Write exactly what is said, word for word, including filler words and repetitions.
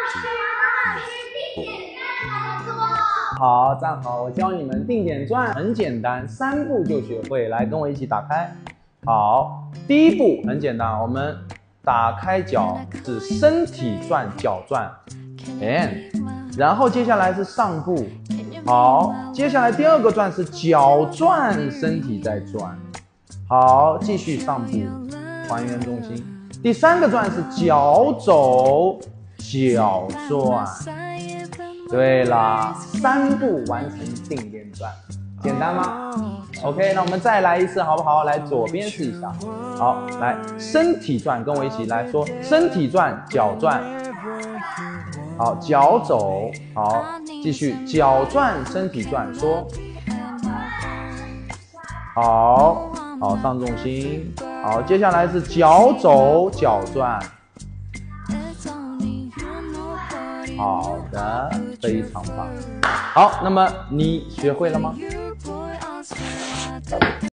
好，站好，我教你们定点转，很简单，三步就学会。来，跟我一起打开。好，第一步很简单，我们打开脚是身体转，脚转 ，and， 然后接下来是上步。好，接下来第二个转是脚转，身体在转。好，继续上步，还原重心。第三个转是脚走，脚转。对啦，三步完成定点转，简单吗 ？OK， 那我们再来一次好不好？来，左边试一下。好，来，身体转，跟我一起来说，身体转，脚转。好，脚走，好，继续，脚转，身体转，说。好，好，上重心。好，接下来是脚走，脚转。好的，非常棒。好，那么你学会了吗？